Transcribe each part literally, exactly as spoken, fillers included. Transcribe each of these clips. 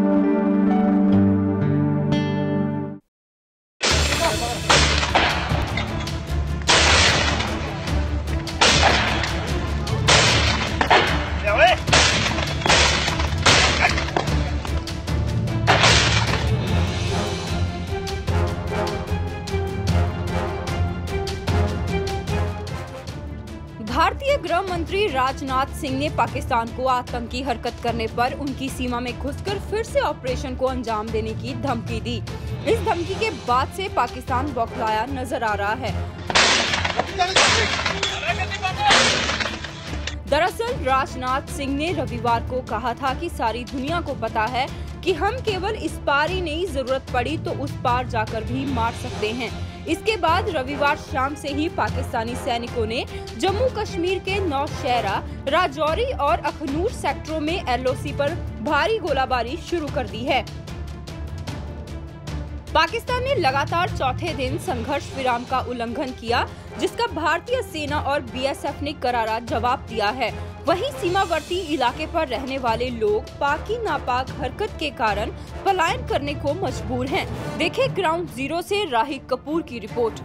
भारतीय गृह मंत्री राजनाथ सिंह ने पाकिस्तान को आतंकी हरकत करने पर उनकी सीमा में घुसकर फिर से ऑपरेशन को अंजाम देने की धमकी दी। इस धमकी के बाद से पाकिस्तान बौखलाया नजर आ रहा है। दरअसल राजनाथ सिंह ने रविवार को कहा था कि सारी दुनिया को पता है कि हम केवल इस पार ही नहीं, जरूरत पड़ी तो उस पार जाकर भी मार सकते हैं। इसके बाद रविवार शाम से ही पाकिस्तानी सैनिकों ने जम्मू कश्मीर के नौशहरा, राजौरी और अखनूर सेक्टरों में एल ओ सी पर भारी गोलाबारी शुरू कर दी है। पाकिस्तान ने लगातार चौथे दिन संघर्ष विराम का उल्लंघन किया, जिसका भारतीय सेना और बी एस एफ ने करारा जवाब दिया है। वहीं सीमावर्ती इलाके पर रहने वाले लोग पाक की नापाक हरकत के कारण पलायन करने को मजबूर हैं। देखें ग्राउंड जीरो से राहिक कपूर की रिपोर्ट।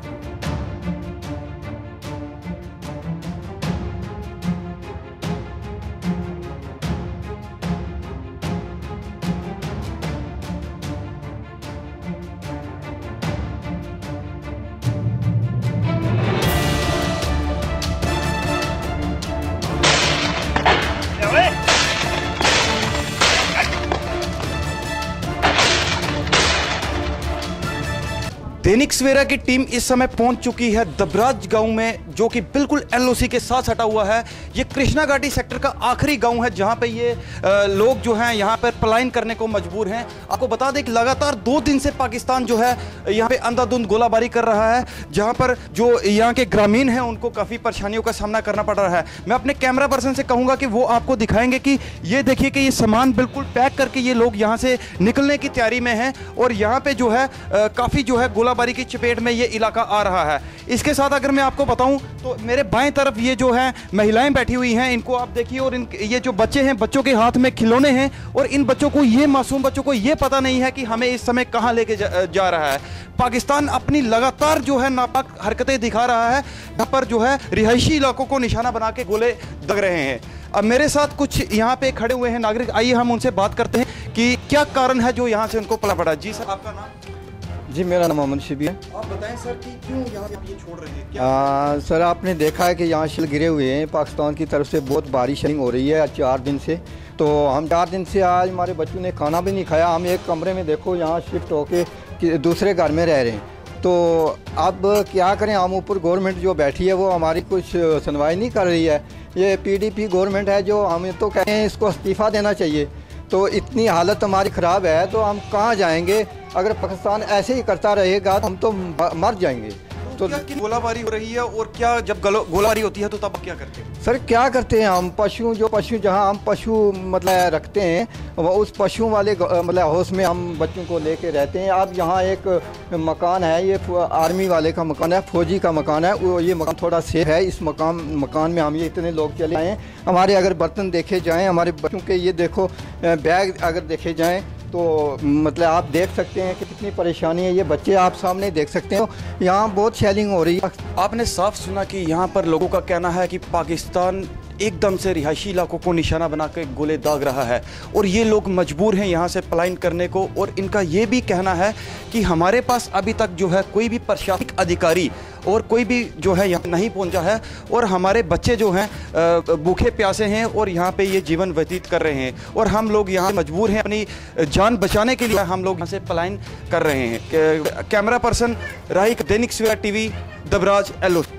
दैनिक सवेरा की टीम इस समय पहुंच चुकी है दबराज गांव में, जो कि बिल्कुल एल ओ सी के साथ सटा हुआ है। ये कृष्णा घाटी सेक्टर का आखिरी गांव है जहां पे ये लोग जो हैं यहां पर पलायन करने को मजबूर हैं। आपको बता दें कि लगातार दो दिन से पाकिस्तान जो है यहां पे अंधाधुंध गोलाबारी कर रहा है, जहां पर जो यहां के ग्रामीण हैं उनको काफ़ी परेशानियों का सामना करना पड़ रहा है। मैं अपने कैमरा पर्सन से कहूँगा कि वो आपको दिखाएंगे कि ये देखिए कि ये सामान बिल्कुल पैक करके ये लोग यहाँ से निकलने की तैयारी में हैं और यहाँ पे जो है काफ़ी जो है गोलाबारी की चपेट में ये इलाका आ रहा है। इसके साथ अगर मैं आपको बताऊं तो मेरे बाएं तरफ ये जो है महिलाएं बैठी हुई हैं, इनको आप देखिए, और इन ये जो बच्चे हैं, बच्चों के हाथ में खिलौने हैं और इन बच्चों को, ये मासूम बच्चों को ये पता नहीं है कि हमें इस समय कहां लेके जा, जा रहा है। पाकिस्तान अपनी लगातार जो है नापाक हरकतें दिखा रहा है, जहां पर जो है रिहायशी इलाकों को निशाना बना के गोले दग रहे हैं। अब मेरे साथ कुछ यहाँ पे खड़े हुए हैं नागरिक, आइए हम उनसे बात करते हैं कि क्या कारण है जो यहाँ से उनको पला पड़ा। जी सर, आपका नाम? जी, मेरा नाम मोहम्मद शिबी है। आप बताएं सर कि क्यों यहाँ पे ये छोड़ रहे हैं? क्या आ, सर आपने देखा है कि यहाँ शिल गिरे हुए हैं, पाकिस्तान की तरफ से बहुत बारिश हो रही है चार दिन से। तो हम चार दिन से आज हमारे बच्चों ने खाना भी नहीं खाया। हम एक कमरे में देखो यहाँ शिफ्ट होके दूसरे घर में रह रहे हैं। तो अब क्या करें, हम ऊपर गवर्नमेंट जो बैठी है वो हमारी कुछ सुनवाई नहीं कर रही है। ये पी डी पी गवर्नमेंट है जो हम तो कहें इसको इस्तीफ़ा देना चाहिए। तो इतनी हालत हमारी ख़राब है तो हम कहाँ जाएंगे? अगर पाकिस्तान ऐसे ही करता रहेगा तो हम तो मर जाएंगे। तो गोलाबारी हो रही है, और क्या जब गोलाबारी होती है तो तब क्या करते हैं? सर क्या करते हैं हम, पशु जो पशु जहां हम पशु मतलब रखते हैं उस पशु वाले मतलब हाउस में हम बच्चों को लेके रहते हैं। अब यहाँ एक मकान है, ये आर्मी वाले का मकान है, फौजी का मकान है, वो ये मकान थोड़ा सेफ है। इस मकान मकान में हम ये इतने लोग चले आए हैं। हमारे अगर बर्तन देखे जाएँ, हमारे बच्चों के ये देखो बैग अगर देखे जाएँ तो मतलब आप देख सकते हैं कि कितनी परेशानी है। ये बच्चे आप सामने देख सकते हो, यहाँ बहुत शेलिंग हो रही है। आपने साफ सुना कि यहाँ पर लोगों का कहना है कि पाकिस्तान एकदम से रिहायशी इलाकों को निशाना बना के गोले दाग रहा है और ये लोग मजबूर हैं यहाँ से पलायन करने को। और इनका ये भी कहना है कि हमारे पास अभी तक जो है कोई भी प्रशासनिक अधिकारी और कोई भी जो है यहाँ नहीं पहुँचा है और हमारे बच्चे जो हैं भूखे प्यासे हैं और यहाँ पे ये जीवन व्यतीत कर रहे हैं और हम लोग यहाँ मजबूर हैं, अपनी जान बचाने के लिए हम लोग यहाँ से पलायन कर रहे हैं। Camera person राहिक, Dainik Savera TV, दबराज, L O सी।